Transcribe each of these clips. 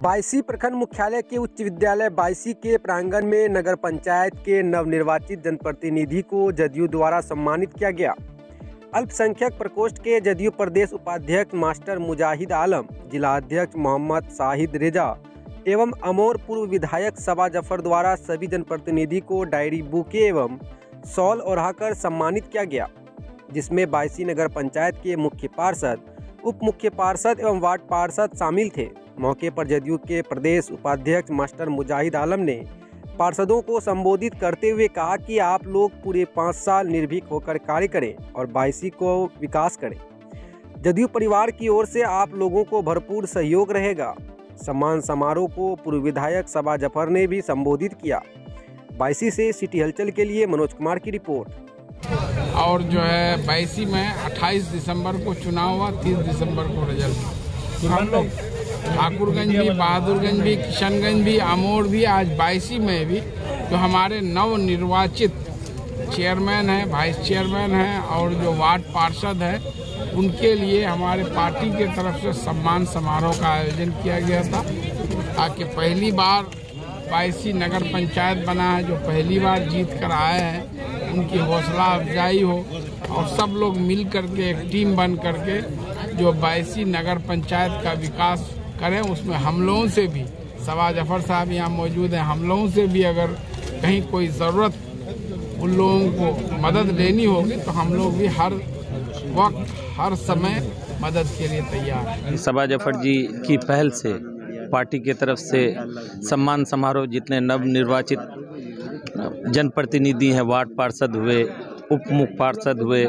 बायसी प्रखंड मुख्यालय के उच्च विद्यालय बायसी के प्रांगण में नगर पंचायत के नवनिर्वाचित जनप्रतिनिधि को जदयू द्वारा सम्मानित किया गया। अल्पसंख्यक प्रकोष्ठ के जदयू प्रदेश उपाध्यक्ष मास्टर मुजाहिद आलम, जिला अध्यक्ष मोहम्मद शाहिद रेजा एवं अमोर पूर्व विधायक सबा जफर द्वारा सभी जनप्रतिनिधि को डायरी बुके एवं शॉल ओढ़ाकर सम्मानित किया गया, जिसमें बायसी नगर पंचायत के मुख्य पार्षद, उप मुख्य पार्षद एवं वार्ड पार्षद शामिल थे। मौके पर जदयू के प्रदेश उपाध्यक्ष मास्टर मुजाहिद आलम ने पार्षदों को संबोधित करते हुए कहा कि आप लोग पूरे 5 साल निर्भीक होकर कार्य करें और बायसी को विकास करें। जदयू परिवार की ओर से आप लोगों को भरपूर सहयोग रहेगा। सम्मान समारोह को पूर्व विधायक सबा जफर ने भी संबोधित किया। बायसी से सिटी हलचल के लिए मनोज कुमार की रिपोर्ट। और जो है बायसी में 28 दिसंबर को चुनाव हुआ, 30 दिसंबर को रिजल्ट। हम लोग ठाकुरगंज भी, बहादुरगंज भी, किशनगंज भी, अमोर भी, आज बायसी में भी जो हमारे नव निर्वाचित चेयरमैन हैं, वाइस चेयरमैन हैं और जो वार्ड पार्षद हैं, उनके लिए हमारे पार्टी के तरफ से सम्मान समारोह का आयोजन किया गया था, ताकि पहली बार बायसी नगर पंचायत बना है, जो पहली बार जीत कर आए हैं, उनकी हौसला अफजाई हो और सब लोग मिल करके एक टीम बन करके जो बायसी नगर पंचायत का विकास करें। उसमें हम लोगों से भी, सबा जफर साहब यहाँ मौजूद हैं, हम लोगों से भी अगर कहीं कोई ज़रूरत उन लोगों को मदद लेनी होगी तो हम लोग भी हर वक्त हर समय मदद के लिए तैयार हैं। सबा जफर जी की पहल से पार्टी की तरफ से सम्मान समारोह, जितने नव निर्वाचित जनप्रतिनिधि हैं, वार्ड पार्षद हुए, उप मुख्य पार्षद हुए,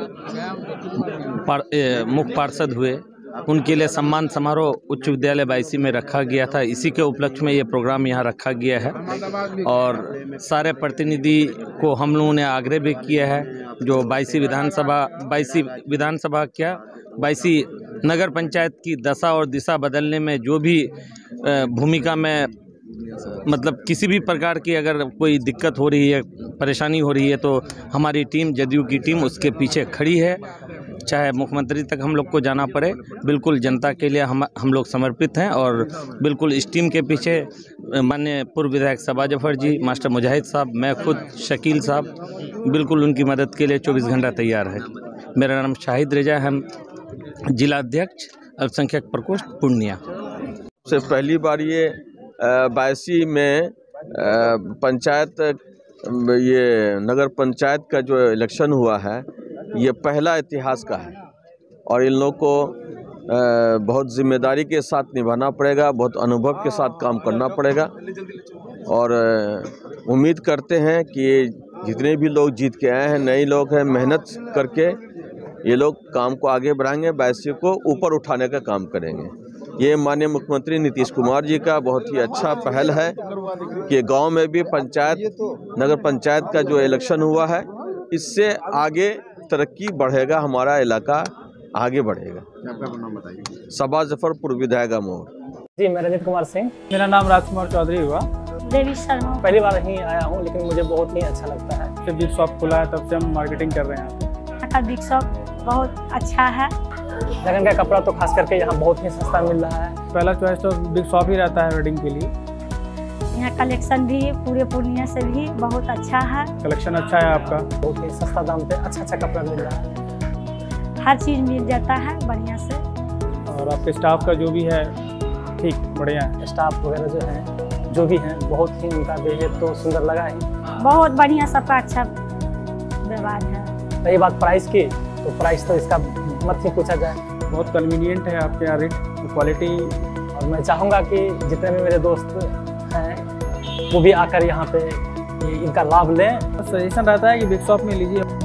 मुख्य पार्षद हुए, उनके लिए सम्मान समारोह उच्च विद्यालय बायसी में रखा गया था। इसी के उपलक्ष्य में ये प्रोग्राम यहाँ रखा गया है और सारे प्रतिनिधि को हम लोगों ने आग्रह भी किया है, जो बायसी बायसी नगर पंचायत की दशा और दिशा बदलने में जो भी भूमिका में, मतलब किसी भी प्रकार की अगर कोई दिक्कत हो रही है, परेशानी हो रही है, तो हमारी टीम, जदयू की टीम उसके पीछे खड़ी है। चाहे मुख्यमंत्री तक हम लोग को जाना पड़े, बिल्कुल जनता के लिए हम लोग समर्पित हैं और बिल्कुल इस टीम के पीछे माननीय पूर्व विधायक सबा जफर जी, मास्टर मुजाहिद साहब, मैं खुद शकील साहब, बिल्कुल उनकी मदद के लिए 24 घंटा तैयार है। मेरा नाम शाहिद रेजा है, जिला अध्यक्ष अल्पसंख्यक प्रकोष्ठ पूर्णिया। से पहली बार ये बायसी में पंचायत, ये नगर पंचायत का जो इलेक्शन हुआ है, ये पहला इतिहास का है और इन लोगों को बहुत जिम्मेदारी के साथ निभाना पड़ेगा, बहुत अनुभव के साथ काम करना पड़ेगा और उम्मीद करते हैं कि जितने भी लोग जीत के आए हैं, नए लोग हैं, मेहनत करके ये लोग काम को आगे बढ़ाएंगे, बायसी को ऊपर उठाने का काम करेंगे। ये माननीय मुख्यमंत्री नीतीश कुमार जी का बहुत ही अच्छा पहल है कि गांव में भी पंचायत, नगर पंचायत का जो इलेक्शन हुआ है, इससे आगे तरक्की बढ़ेगा, हमारा इलाका आगे बढ़ेगा। आपका नाम बताइए। सबा जफर, पूर्व विधायक अमोर। जी, मैं रंजित कुमार सिंह। मेरा नाम राजकुमार चौधरी हुआ। देवी शर्मा। पहली बार ही आया हूँ, लेकिन मुझे बहुत ही अच्छा लगता है। जब बिग शॉप खुला है तब से हम मार्केटिंग कर रहे हैं। बिग शॉप बहुत अच्छा है। लगन का कपड़ा तो खास करके यहाँ बहुत ही सस्ता मिल रहा है। पहला चॉइस तो बिग शॉप ही रहता है वेडिंग के लिए। यहाँ कलेक्शन भी पूरे पूर्णिया से भी बहुत अच्छा है। कलेक्शन अच्छा है आपका, बहुत ही सस्ता दाम पे अच्छा कपड़ा मिल रहा है। हर चीज़ मिल जाता है बढ़िया से। और आपके स्टाफ का जो भी है ठीक बढ़िया है। स्टाफ वगैरह जो है, जो भी है, बहुत ही उनका बिहेवियर तो सुंदर लगा ही। बहुत बढ़िया, सबका अच्छा व्यवहार है। रही बात प्राइस की, तो प्राइस तो इसका मत ही पूछा जाए। बहुत कन्वीनियंट है आपके यहाँ रेट, क्वालिटी। और मैं चाहूँगा कि जितने भी मेरे दोस्त हैं वो भी आकर यहाँ पे इनका लाभ लें। सजेशन रहता है कि बिग शॉप में लीजिए।